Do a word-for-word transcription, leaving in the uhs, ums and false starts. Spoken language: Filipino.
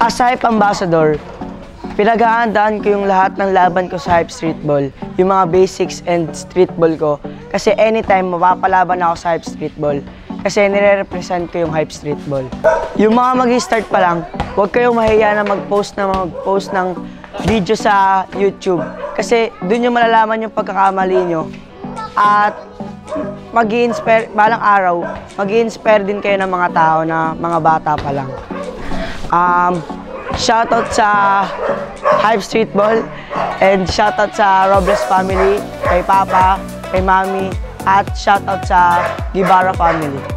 As a Hype Ambassador, pinaghahandaan ko yung lahat ng laban ko sa Hype Streetball, yung mga basics and streetball ko. Kasi anytime mapapalaban ako sa Hype Streetball. Kasi nire-represent ko yung Hype Streetball. Yung mga mag-start pa lang, huwag kayong mahiya na mag-post na mag-post ng video sa YouTube. Kasi doon yung malalaman yung pagkakamali nyo. At mag-i-inspire, balang araw, mag-i-inspire din kayo ng mga tao na mga bata pa lang. Um, shoutout sa Hype Streetball and shoutout sa Robles family, kay Papa, kay Mami, at shoutout sa Guevara family.